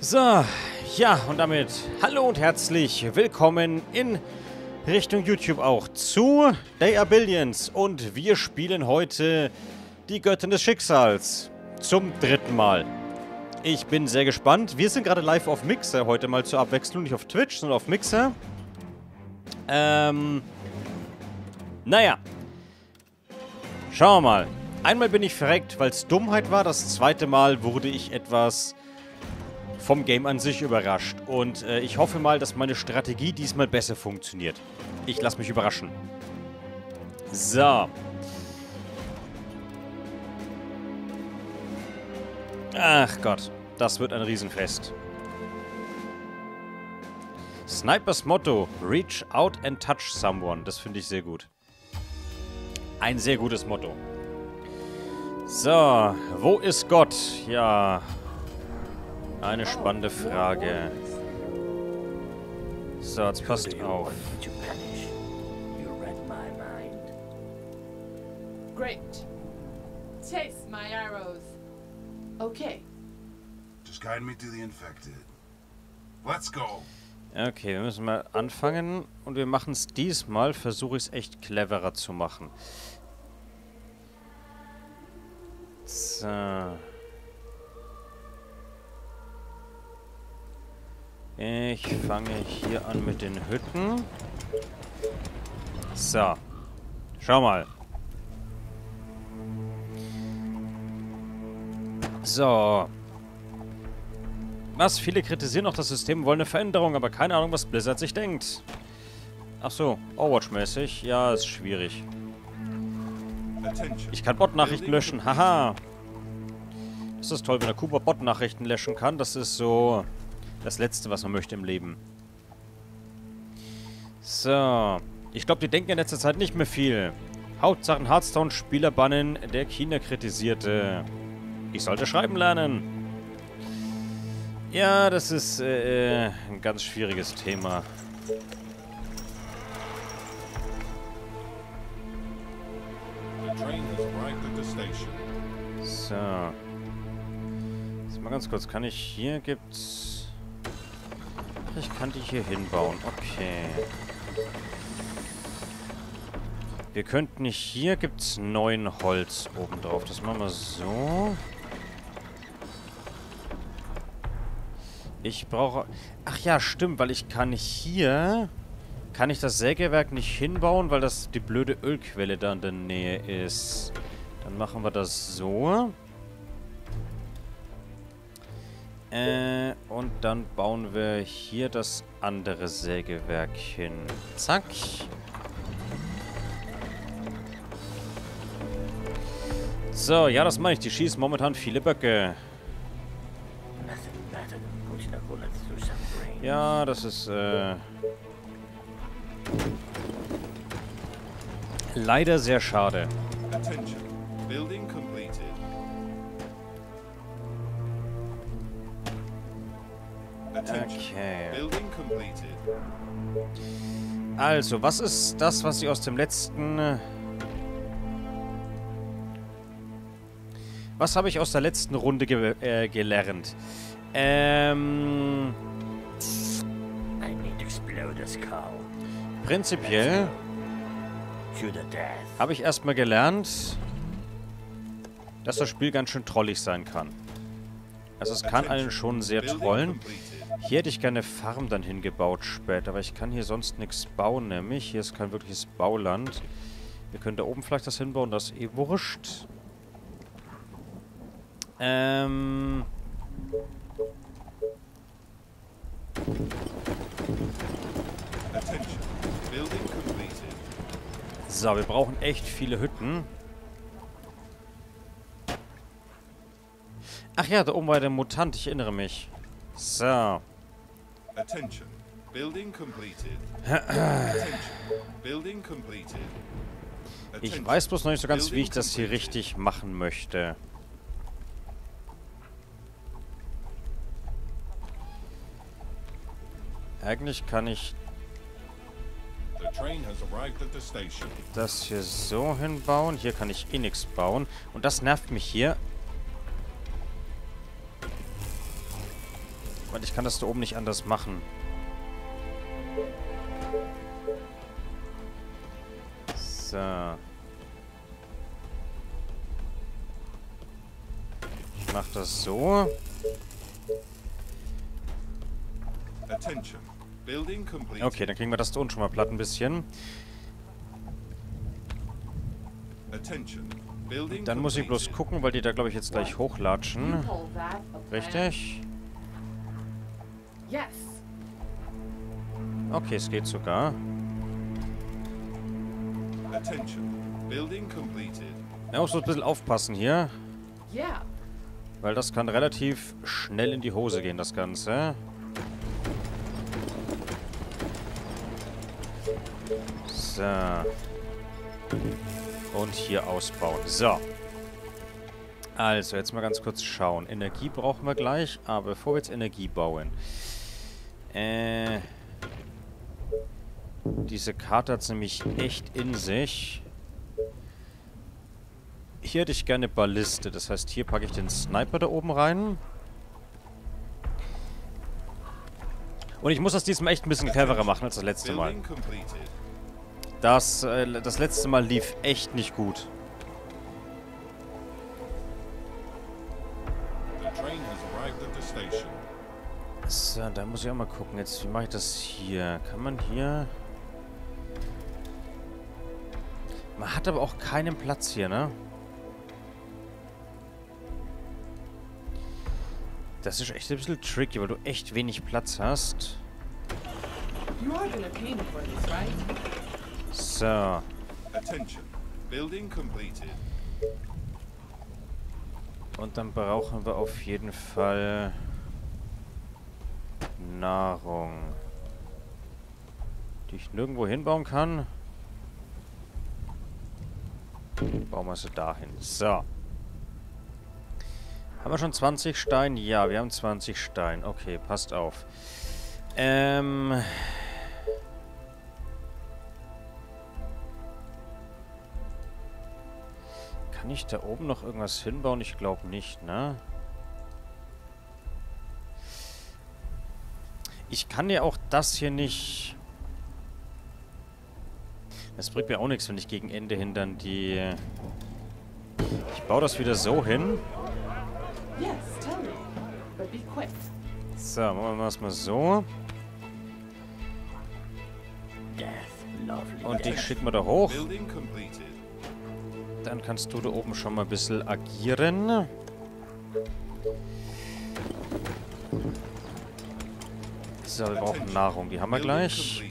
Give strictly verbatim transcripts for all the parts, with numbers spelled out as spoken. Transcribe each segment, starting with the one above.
So, ja, und damit hallo und herzlich willkommen in Richtung YouTube auch zu They Are Billions. Und wir spielen heute die Göttin des Schicksals zum dritten Mal. Ich bin sehr gespannt. Wir sind gerade live auf Mixer, heute mal zur Abwechslung, nicht auf Twitch, sondern auf Mixer. Ähm, naja. Schauen wir mal. Einmal bin ich verreckt, weil es Dummheit war. Das zweite Mal wurde ich etwas vom Game an sich überrascht. Und äh, ich hoffe mal, dass meine Strategie diesmal besser funktioniert. Ich lasse mich überraschen. So. Ach Gott, das wird ein Riesenfest. Snipers Motto: Reach out and touch someone. Das finde ich sehr gut. Ein sehr gutes Motto. So, wo ist Gott? Ja, eine spannende Frage. So, jetzt passt auf. Great. Taste my arrows. Okay. Just guide me to the infected. Let's go. Okay, wir müssen mal anfangen. Und wir machen es diesmal, versuche ich es echt cleverer zu machen. So. Ich fange hier an mit den Hütten. So. Schau mal. So. Was? Viele kritisieren auch das System, wollen eine Veränderung, aber keine Ahnung, was Blizzard sich denkt. Ach so, Overwatch-mäßig. Ja, ist schwierig. Ich kann Bot-Nachrichten löschen. Haha. Das ist toll, wenn der Cooper Bot-Nachrichten löschen kann. Das ist so das Letzte, was man möchte im Leben. So. Ich glaube, die denken in letzter Zeit nicht mehr viel. Hauptsachen Hearthstone-Spieler bannen, der China kritisierte. Ich sollte schreiben lernen. Ja, das ist äh, ein ganz schwieriges Thema. So. Jetzt mal ganz kurz. Kann ich hier gibt's... Ich kann die hier hinbauen. Okay. Wir könnten hier gibt's neun Holz oben drauf. Das machen wir so. Ich brauche... Ach ja, stimmt, weil ich kann hier... Kann ich das Sägewerk nicht hinbauen, weil das die blöde Ölquelle da in der Nähe ist. Dann machen wir das so. Äh, und dann bauen wir hier das andere Sägewerk hin. Zack. So, ja, das meine ich. Die schießen momentan viele Böcke. Ja, das ist, äh... leider sehr schade. Okay. Also, was ist das, was ich aus dem letzten... Was habe ich aus der letzten Runde ge äh, gelernt? Ähm... Prinzipiell habe ich erstmal gelernt, dass das Spiel ganz schön trollig sein kann. Also es kann einen schon sehr trollen. Hier hätte ich gerne Farm dann hingebaut später, aber ich kann hier sonst nichts bauen, nämlich. Hier ist kein wirkliches Bauland. Wir können da oben vielleicht das hinbauen, das ist eh wurscht. Ähm... So, wir brauchen echt viele Hütten. Ach ja, da oben war der Mutant, ich erinnere mich. So. Ich weiß bloß noch nicht so ganz, wie ich das hier richtig machen möchte. Eigentlich kann ich das hier so hinbauen. Hier kann ich eh nichts bauen. Und das nervt mich hier. Weil ich kann das da oben nicht anders machen. So. Ich mach das so. Okay, dann kriegen wir das da unten schon mal platt ein bisschen. Dann muss ich bloß gucken, weil die da, glaube ich, jetzt gleich hochlatschen. Richtig? Okay, es geht sogar. Ja, muss so ein bisschen aufpassen hier. Weil das kann relativ schnell in die Hose gehen, das Ganze. So. Und hier ausbauen. So. Also, jetzt mal ganz kurz schauen. Energie brauchen wir gleich, aber bevor wir jetzt Energie bauen. Äh... Diese Karte hat es nämlich echt in sich. Hier hätte ich gerne Balliste. Das heißt, hier packe ich den Sniper da oben rein. Und ich muss das diesmal echt ein bisschen cleverer machen als das letzte Mal. Das, äh, das letzte Mal lief echt nicht gut. So, da muss ich auch mal gucken. Jetzt, wie mache ich das hier? Kann man hier... Man hat aber auch keinen Platz hier, ne? Das ist echt ein bisschen tricky, weil du echt wenig Platz hast. So. Und dann brauchen wir auf jeden Fall Nahrung, die ich nirgendwo hinbauen kann. Bauen wir sie dahin. So. Haben wir schon zwanzig Stein? Ja, wir haben zwanzig Stein. Okay, passt auf. Ähm... Kann ich da oben noch irgendwas hinbauen? Ich glaube nicht, ne? Ich kann ja auch das hier nicht... Das bringt mir auch nichts, wenn ich gegen Ende hin dann die... Ich baue das wieder so hin. So, machen wir das mal so. Und dich schicken wir da hoch. Dann kannst du da oben schon mal ein bisschen agieren. So, wir brauchen Nahrung. Die haben wir gleich.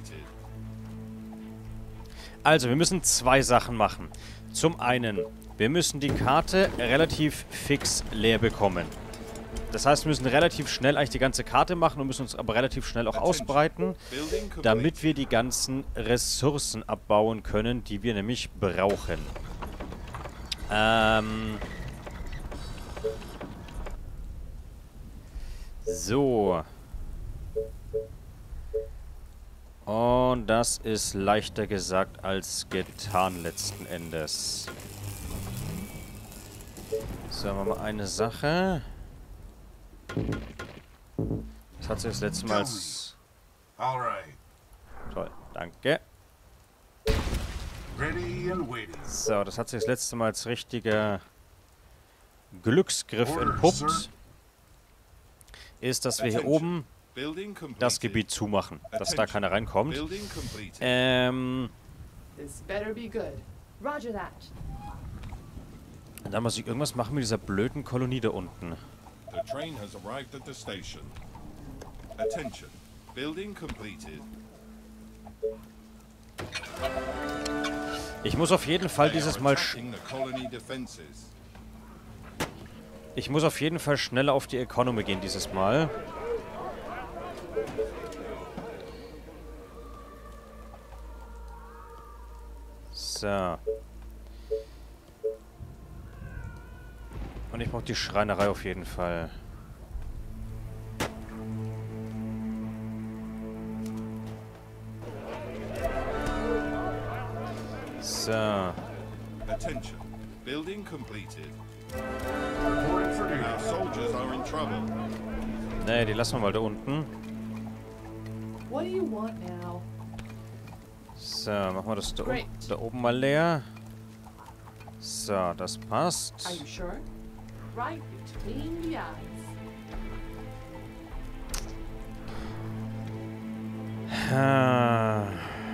Also, wir müssen zwei Sachen machen. Zum einen, wir müssen die Karte relativ fix leer bekommen. Das heißt, wir müssen relativ schnell eigentlich die ganze Karte machen und müssen uns aber relativ schnell auch ausbreiten, damit wir die ganzen Ressourcen abbauen können, die wir nämlich brauchen. Ähm... So... Und das ist leichter gesagt als getan letzten Endes. So, haben wir mal eine Sache. Das hat sich das letzte Mal als... Toll, danke. So, das hat sich das letzte Mal als richtiger Glücksgriff entpuppt. Ist, dass wir hier oben das Gebiet zumachen, dass da keiner reinkommt. Ähm... Dann muss ich irgendwas machen mit dieser blöden Kolonie da unten. Ich muss auf jeden Fall dieses Mal... Ich muss auf jeden Fall schneller auf die Economy gehen dieses Mal. So. Und ich brauche die Schreinerei auf jeden Fall. So. Attention. Building completed. Our soldiers are in trouble. Ne, die lassen wir mal da unten. What do you want now? So, machen wir das da, Great. da oben mal leer. So, das passt. Are you sure? Right between the eyes. Ah.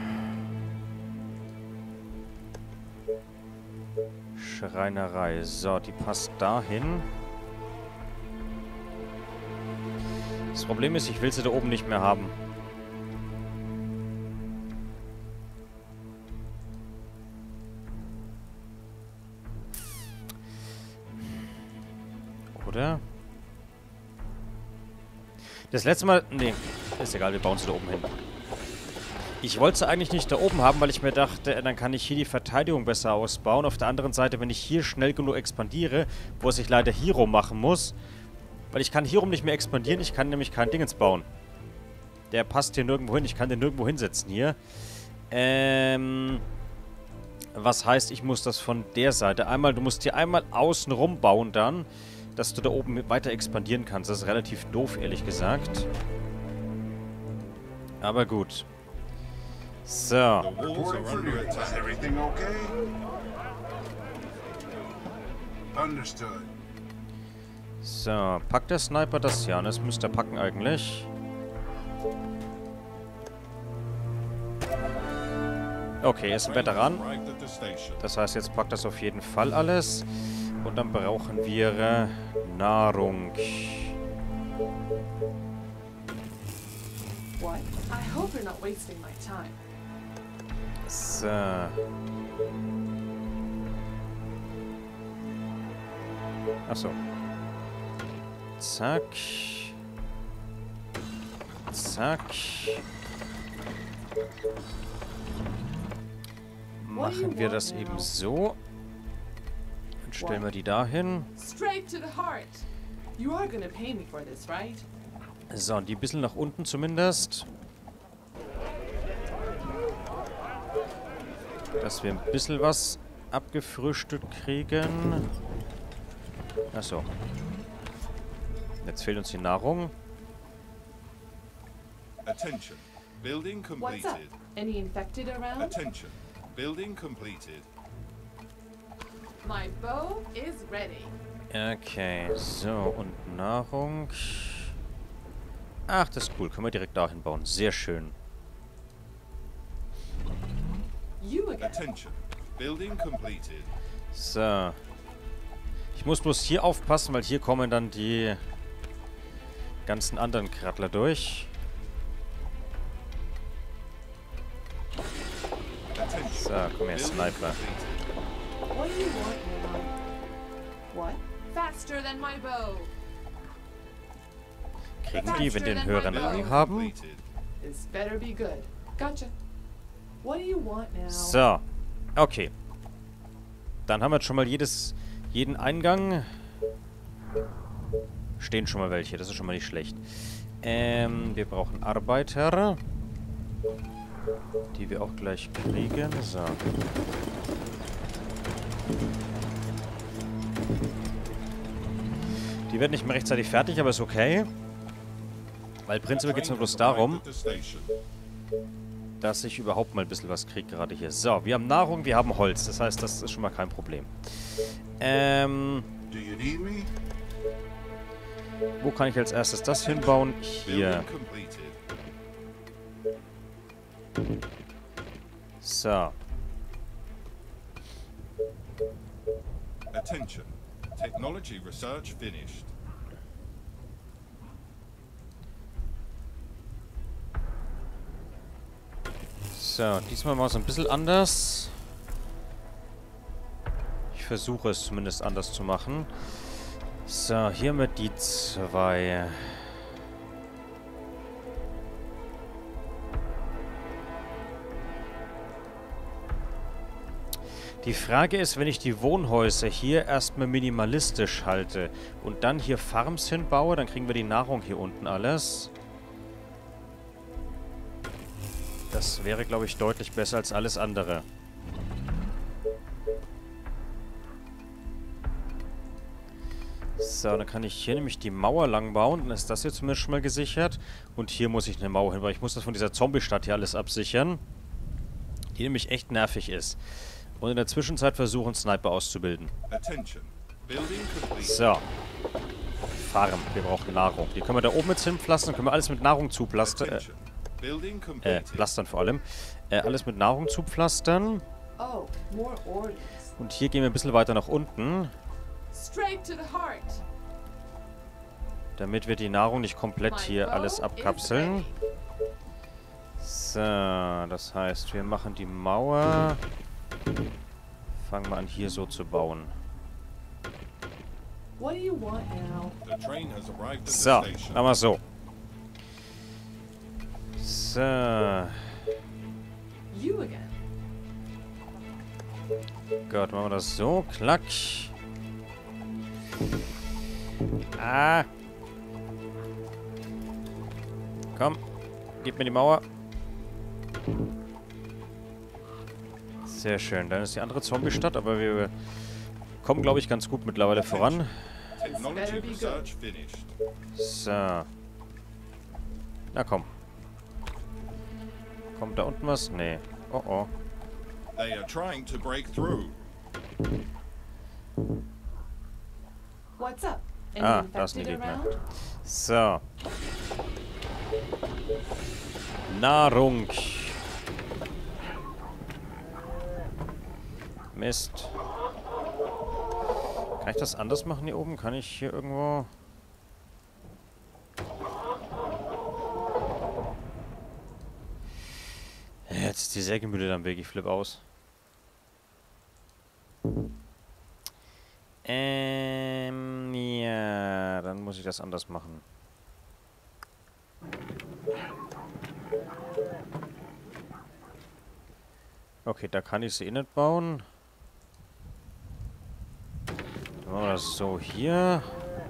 Schreinerei. So, die passt dahin. Das Problem ist, ich will sie da oben nicht mehr haben. Oder? Das letzte Mal... Nee, ist egal, wir bauen sie da oben hin. Ich wollte sie eigentlich nicht da oben haben, weil ich mir dachte, dann kann ich hier die Verteidigung besser ausbauen. Auf der anderen Seite, wenn ich hier schnell genug expandiere, wo ich leider hier rum machen muss, weil ich kann hier rum nicht mehr expandieren, ich kann nämlich kein Dingens bauen. Der passt hier nirgendwo hin, ich kann den nirgendwo hinsetzen hier. Ähm... Was heißt, ich muss das von der Seite einmal... Du musst hier einmal außen rum bauen dann, dass du da oben weiter expandieren kannst. Das ist relativ doof, ehrlich gesagt. Aber gut. So. The walls Reporting are for under duty. Is attack. everything okay? Understood. So. Packt der Sniper das? Ja, das müsste er packen eigentlich. Okay, er ist ein Veteran. Arrived at the station. Das heißt, jetzt packt das auf jeden Fall alles. Und dann brauchen wir äh, Nahrung. What? I hope you're not wasting my time. So. Achso. Zack. Zack. Machen wir das eben so. Dann stellen wir die dahin. Straight to the heart. You are gonna pay me for this, right? So, und die ein bisschen nach unten zumindest. Dass wir ein bisschen was abgefrühstückt kriegen. Achso. Jetzt fehlt uns die Nahrung. Attention. Building What's up? completed. Any infected around? Attention. Building completed. My bow is ready. Okay, so, und Nahrung. Ach, das ist cool. Können wir direkt dahin bauen. Sehr schön. You again. Attention. Building completed. So. Ich muss bloß hier aufpassen, weil hier kommen dann die ganzen anderen Krattler durch. Attention. So, komm her, Building Sniper. completed. What do you want now? What? Faster than my bow. Kriegen die, wenn die einen höheren Rang haben? Completed. This better be good. Gotcha. What do you want now? So. Okay. Dann haben wir jetzt schon mal jedes, jeden Eingang. Stehen schon mal welche, das ist schon mal nicht schlecht. Ähm, wir brauchen Arbeiter. Die wir auch gleich kriegen. So. Die werden nicht mehr rechtzeitig fertig, aber ist okay. Weil prinzipiell geht es nur bloß darum, Arrived at the station. dass ich überhaupt mal ein bisschen was kriege gerade hier. So, wir haben Nahrung, wir haben Holz. Das heißt, das ist schon mal kein Problem. Ähm, Do you need me? wo kann ich als erstes das hinbauen? Hier. Building completed. So. Attention. Technology research finished. So, diesmal mal so ein bisschen anders. Ich versuche es zumindest anders zu machen. So, hier mit die zwei. Die Frage ist, wenn ich die Wohnhäuser hier erstmal minimalistisch halte und dann hier Farms hinbaue, dann kriegen wir die Nahrung hier unten alles. Das wäre, glaube ich, deutlich besser als alles andere. So, dann kann ich hier nämlich die Mauer lang bauen. Dann ist das jetzt zumindest schon mal gesichert. Und hier muss ich eine Mauer hin, weil ich muss das von dieser Zombie-Stadt hier alles absichern. Die nämlich echt nervig ist. Und in der Zwischenzeit versuchen, Sniper auszubilden. Attention. Building complete. So. Farm. Wir brauchen Nahrung. Die können wir da oben jetzt hinpflastern. Können wir alles mit Nahrung zupflastern. Äh, Attention. Building äh, completed. pflastern vor allem. Äh, alles mit Nahrung zupflastern. Oh, more orders. Und hier gehen wir ein bisschen weiter nach unten. Straight to the heart. Damit wir die Nahrung nicht komplett My hier bow alles is abkapseln. ready. So, das heißt, wir machen die Mauer. Fangen wir an, hier so zu bauen. What do you want now? The train has arrived at So, the station. machen wir so. So. You again. Gott, machen wir das so. Klack. Ah. Komm. Gib mir die Mauer. Sehr schön. Dann ist die andere Zombie-Stadt, aber wir kommen, glaube ich, ganz gut mittlerweile voran. Technology research finished. So. Na komm. Kommt da unten was? Nee. Oh oh. They are trying to break through. What's up? Any Ah, da sind die infected Gegner. around? So. Nahrung. Mist. Kann ich das anders machen hier oben? Kann ich hier irgendwo... Jetzt ist die Sägemühle am Weg. Ich flippe aus. Ähm, ja, dann muss ich das anders machen. Okay, da kann ich sie eh nicht bauen. Dann machen wir das so hier.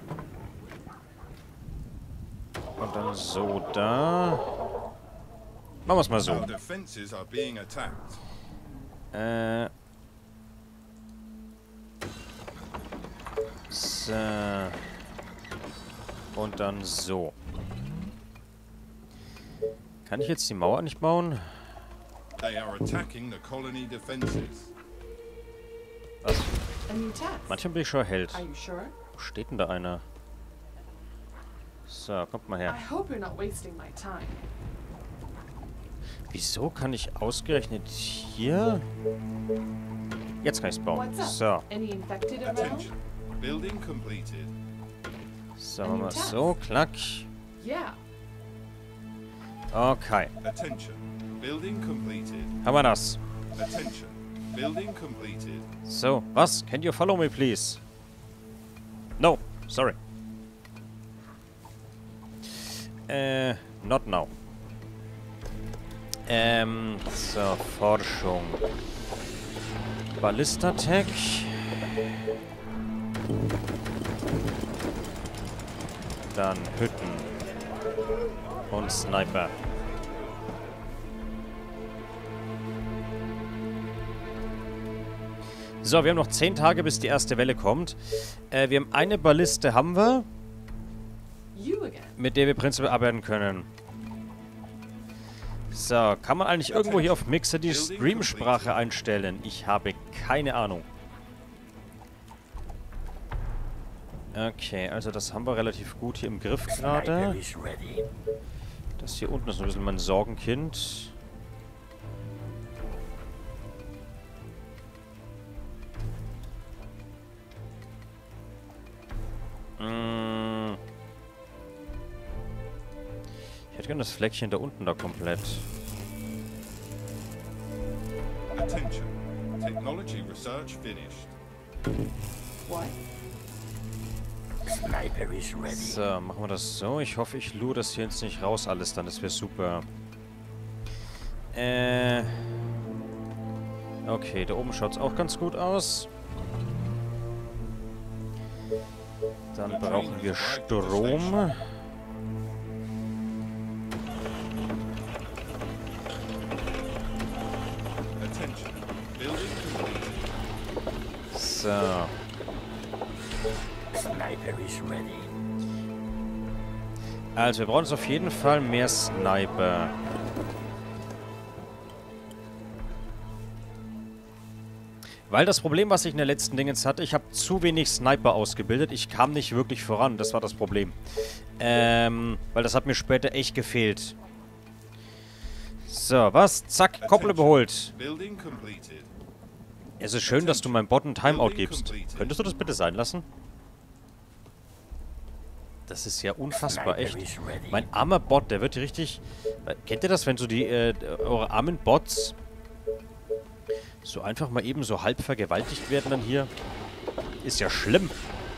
Und dann so da. Machen wir es mal so. Our defenses are being attacked. Äh. So. Und dann so. Kann ich jetzt die Mauer nicht bauen? They are attacking the colony defenses. Was? A new task. Manchmal bin ich schon Held. Are you sure? Wo steht denn da einer? So, kommt mal her. I hope you're not wasting my time. Wieso kann ich ausgerechnet hier? Jetzt kann ich es bauen. What's up? So. Any infected around? Attention. Building completed. So, machen wir es so. Klack. Yeah. Okay. Attention. Building completed. Haben wir das. Attention. Building completed. So, was? Can you follow me, please? No, sorry. Äh, not now. Ähm, so, Forschung. Ballistatech. Dann Hütten. Und Sniper. So, wir haben noch zehn Tage, bis die erste Welle kommt. Äh, wir haben eine Balliste, haben wir, You again. mit der wir prinzipiell arbeiten können. So, kann man eigentlich irgendwo hier auf Mixer die Streamsprache einstellen? Ich habe keine Ahnung. Okay, also das haben wir relativ gut hier im Griff gerade. Das hier unten ist ein bisschen mein Sorgenkind. Mm. Ich hätte gerne das Fleckchen da unten da komplett. Attention. Technology research finished. What? So, machen wir das so. Ich hoffe, ich lure das hier jetzt nicht raus alles dann. Das wäre super. Äh. Okay, da oben schaut es auch ganz gut aus. Dann brauchen wir Strom. Attention. Building completed. So. Also, wir brauchen jetzt auf jeden Fall mehr Sniper. Weil das Problem, was ich in der letzten Dingens hatte, ich habe zu wenig Sniper ausgebildet. Ich kam nicht wirklich voran. Das war das Problem. Ähm, weil das hat mir später echt gefehlt. So, was? Zack, Koppel überholt. Es ist schön, dass du meinem Bot ein Timeout gibst. Könntest du das bitte sein lassen? Das ist ja unfassbar, echt. Mein armer Bot, der wird hier richtig... Kennt ihr das, wenn so die, äh, eure armen Bots so einfach mal eben so halb vergewaltigt werden dann hier? Ist ja schlimm.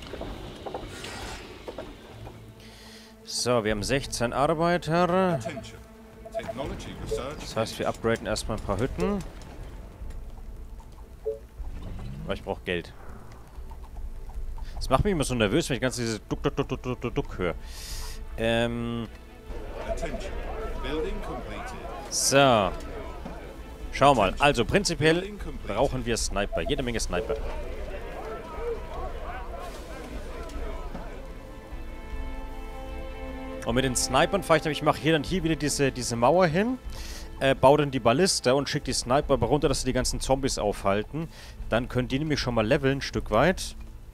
So, wir haben sechzehn Arbeiter. Das heißt, wir upgraden erstmal ein paar Hütten. Aber ich brauche Geld. Das macht mich immer so nervös, wenn ich ganz diese Duck, Duck, Duck, Duck, Duck, Duck, Duck höre. Ähm. So. Schau mal. Also, prinzipiell brauchen wir Sniper. Jede Menge Sniper. Und mit den Snipern fahre ich dann, ich mache hier dann hier wieder diese, diese Mauer hin, äh, baue dann die Ballista und schicke die Sniper runter, dass sie die ganzen Zombies aufhalten. Dann können die nämlich schon mal leveln, ein Stück weit.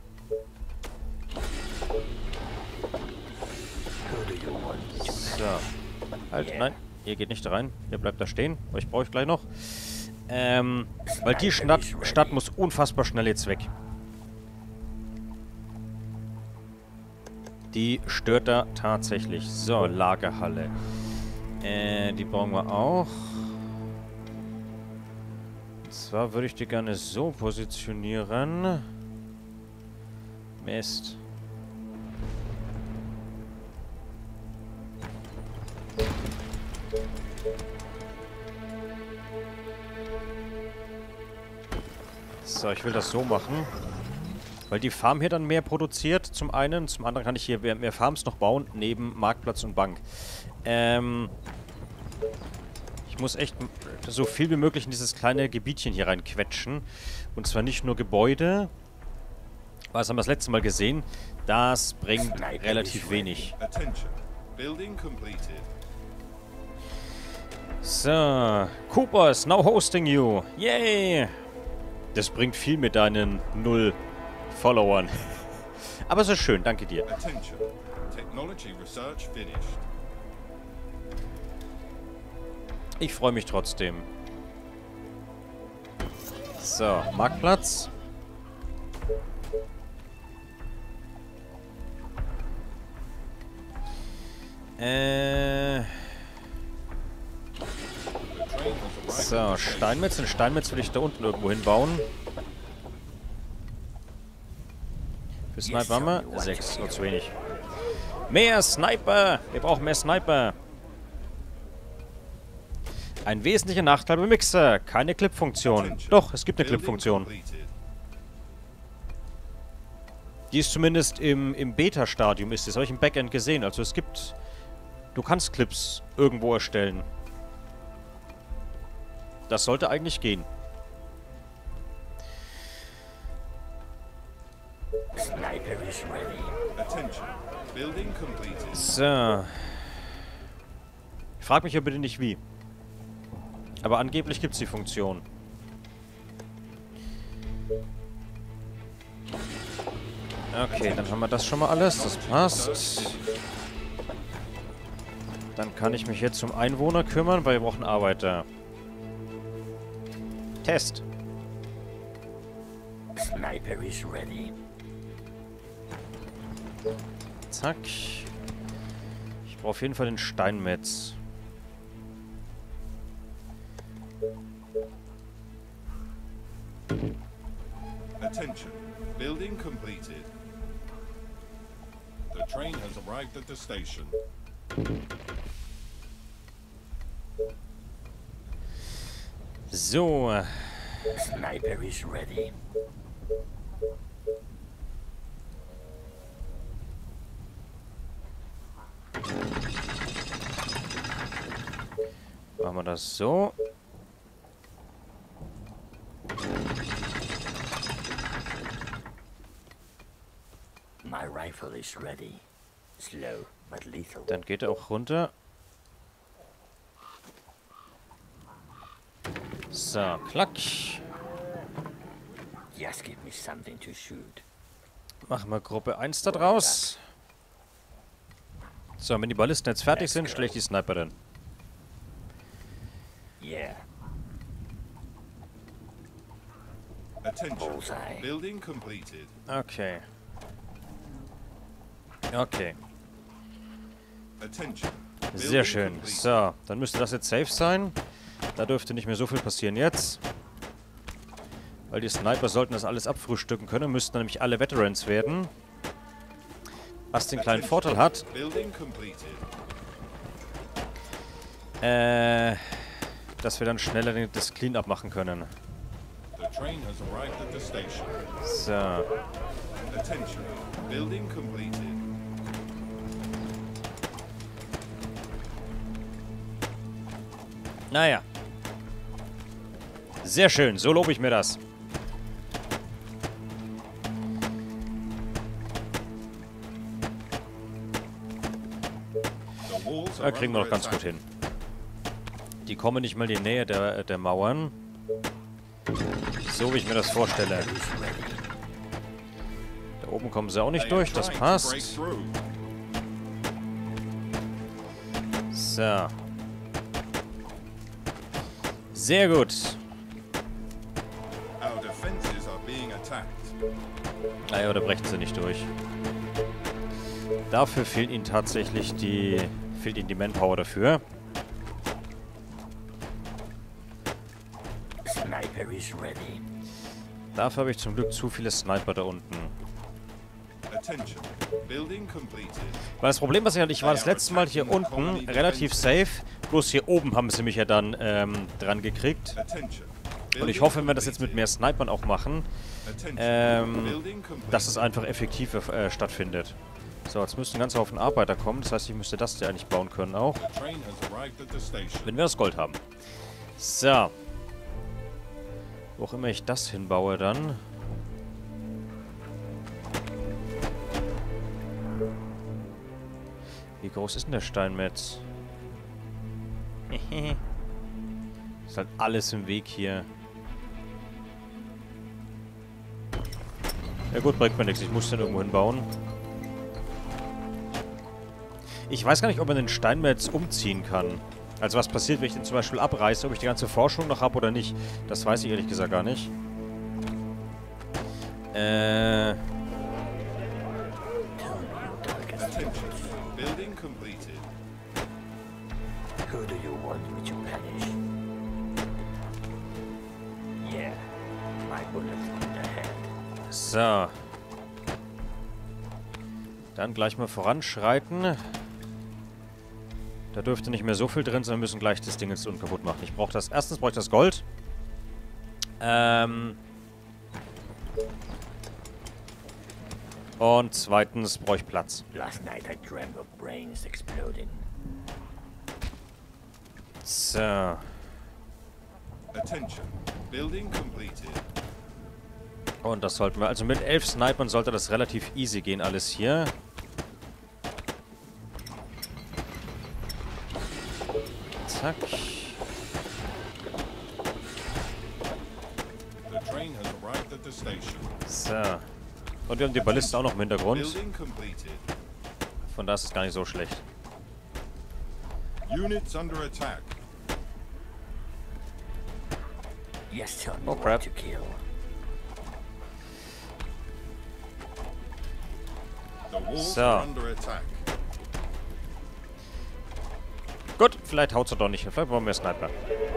So. Halt, nein, ihr geht nicht rein. Ihr bleibt da stehen. Euch brauche ich gleich noch. Ähm, weil die Stadt, Stadt muss unfassbar schnell jetzt weg. Die stört da tatsächlich. So, Lagerhalle. Äh, die brauchen wir auch. Und zwar würde ich die gerne so positionieren. Mist. So, ich will das so machen. Weil die Farm hier dann mehr produziert, zum einen. Zum anderen kann ich hier mehr Farms noch bauen, neben Marktplatz und Bank. Ähm, ich muss echt so viel wie möglich in dieses kleine Gebietchen hier reinquetschen. Und zwar nicht nur Gebäude. Was haben wir das letzte Mal gesehen? Das bringt relativ wenig. So, Cooper is now hosting you. Yay! Das bringt viel mit deinen null Followern. Aber es ist schön, danke dir. Ich freue mich trotzdem. So, Marktplatz. Äh... So, Steinmetz. Den Steinmetz will ich da unten irgendwo hinbauen. Für Sniper haben wir sechs, nur zu wenig. Mehr Sniper! Wir brauchen mehr Sniper. Ein wesentlicher Nachteil beim Mixer. Keine Clip-Funktion. Doch, es gibt eine Clip-Funktion. Die ist zumindest im, im Beta-Stadium, ist das habe ich im Backend gesehen. Also es gibt... Du kannst Clips irgendwo erstellen. Das sollte eigentlich gehen. So. Ich frage mich ja bitte nicht wie. Aber angeblich gibt es die Funktion. Okay, dann haben wir das schon mal alles. Das passt. Dann kann ich mich jetzt um Einwohner kümmern, weil wir brauchen Arbeiter. Test. Sniper is ready. Zack. Ich brauche auf jeden Fall den Steinmetz. Attention. Building completed. The train has arrived at the station. So. Sniper is ready. Machen wir das so. is ready. Slow but lethal. Dann geht er auch runter. So, klack. Just give me something to shoot. Machen wir Gruppe eins da draus. So, wenn die Ballisten jetzt fertig sind, stelle ich die Sniper dann. Yeah. Attention. Bullseye. Building completed. Okay. Okay. Attention. Sehr Building schön. completed. So, dann müsste das jetzt safe sein. Da dürfte nicht mehr so viel passieren jetzt. Weil die Sniper sollten das alles abfrühstücken können. Müssten nämlich alle Veterans werden. Was den kleinen Vorteil hat, Building completed. äh, dass wir dann schneller den- das Clean-up machen können. The train has arrived at the station. So. Attention. Building completed. Naja. Sehr schön, so lobe ich mir das. The walls Da are kriegen wir noch under ganz attack. gut hin. Die kommen nicht mal in die Nähe der, der Mauern. So wie ich mir das vorstelle. Da oben kommen sie auch nicht They are durch, das trying to break passt. through. So. Sehr gut. Our defenses are being attacked. Naja, oder brechen sie nicht durch. Dafür fehlt ihnen tatsächlich die... fehlt ihnen die Manpower dafür. Sniper is ready. Dafür habe ich zum Glück zu viele Sniper da unten. Attention. Building completed. Weil das Problem, was ich hatte, ich war das letzte Mal hier unten relativ safe. Bloß hier oben haben sie mich ja dann ähm, dran gekriegt. Attention. Und ich hoffe, wenn wir das jetzt mit mehr Snipern auch machen, Attention. ähm, Building completed. dass es einfach effektiver äh, stattfindet. So, jetzt müssten ein ganzer Haufen Arbeiter kommen. Das heißt, ich müsste das hier eigentlich bauen können auch. The train has arrived at the station. Wenn wir das Gold haben. So. Wo auch immer ich das hinbaue dann. Wie groß ist denn der Steinmetz? Ist halt alles im Weg hier. Ja gut, bringt mir nichts. Ich muss den irgendwo hinbauen. Ich weiß gar nicht, ob man den Steinmetz umziehen kann. Also was passiert, wenn ich den zum Beispiel abreiße, ob ich die ganze Forschung noch habe oder nicht. Das weiß ich ehrlich gesagt gar nicht. Äh... Attention. Building completed. Who do you want me to punish? Yeah. My bullet in the head. So. Dann gleich mal voranschreiten. Da dürfte nicht mehr so viel drin sein. Wir müssen gleich das Ding jetzt unkaputt machen. Ich brauche das. Erstens brauche ich das Gold. Ähm. Und zweitens brauche ich Platz. Last night I dreamt of brains exploding. So. Attention. Building completed. Und das sollten wir. Also mit elf Snipern sollte das relativ easy gehen, alles hier. Zack. The train has arrived at the station. So. Und wir haben die Ballisten auch noch im Hintergrund. Building completed. Von da ist es gar nicht so schlecht. Units under attack. Yes, tell me Oh, what crap. to kill. The walls So. are under attack. Gut, vielleicht haut's er doch nicht. Vielleicht brauchen wir Sniper. Tell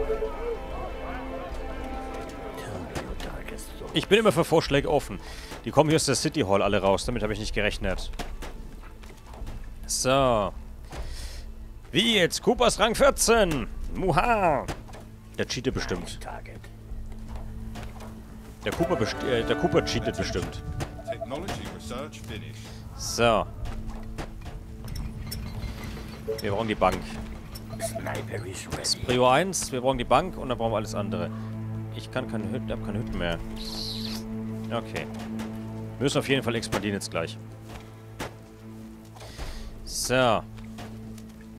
me your darkest thought. Ich bin immer für Vorschläge offen. Die kommen hier aus der City Hall alle raus. Damit habe ich nicht gerechnet. So. Wie jetzt? Coopers Rang vierzehn. Muha. Der cheatet bestimmt. Target. Der Cooper, best äh, der Cooper cheatet bestimmt. Technology research finished. So. Wir brauchen die Bank. Sniper is ready. Prio eins, wir brauchen die Bank und dann brauchen wir alles andere. Ich kann keine Hütten, habe keine Hütten mehr. Okay. Wir müssen auf jeden Fall expandieren jetzt gleich. So.